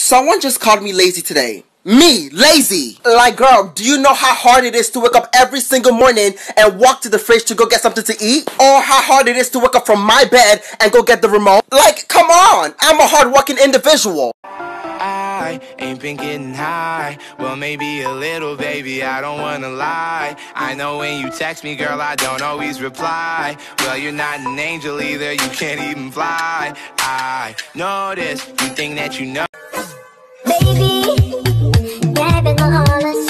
Someone just called me lazy today. Me, lazy! Like, girl, do you know how hard it is to wake up every single morning and walk to the fridge to go get something to eat? Or how hard it is to wake up from my bed and go get the remote? Like, come on! I'm a hard-working individual. I ain't been getting high. Well, maybe a little, baby, I don't wanna lie. I know when you text me, girl, I don't always reply. Well, you're not an angel either, you can't even fly. I know this, you think that you know. Baby, jeg vet hva alles.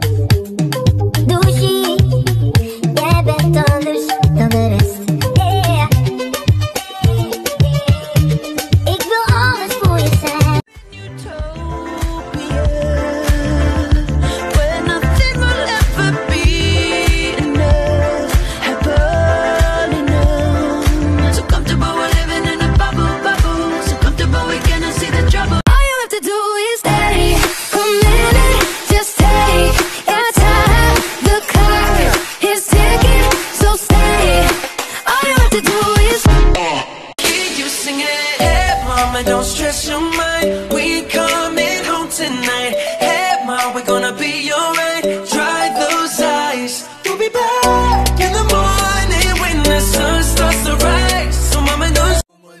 Dushi, jeg vet alles. Dan de rest. Yeah. Ik wil alles voor je zijn. Where nothing will ever be enough. Happily numb. So comfortable we're living in a bubble, bubble. So comfortable we cannot see the trouble. All you have to do is stay a minute. Just take your time. The clock is ticking, so stay. All you have to do is keep you singing. Hey mama, don't stress your mind. We coming home tonight. Hey mama, we're gonna be alright. Dry those eyes. We'll be back in the morning when the sun starts to rise. So mama knows.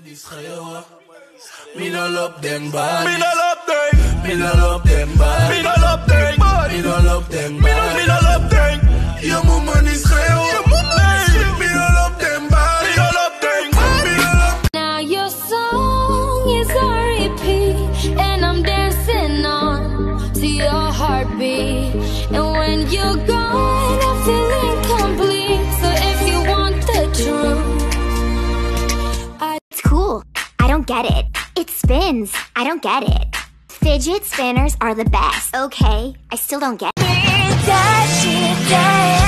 Me no love them bad. Me no love them. Me no love them bad. Me no love them bad. Me no love them bad. Me no love them. Your mama is real. Your mama is real. Me no love them bad. Me no love them bad. Me no love. Now your song is on repeat, and I'm dancing on to your heartbeat. And when you're gone, I feel incomplete. So if you want the truth, It's cool. I don't get it. It spins. I don't get it. Fidget spinners are the best. Okay, I still don't get it.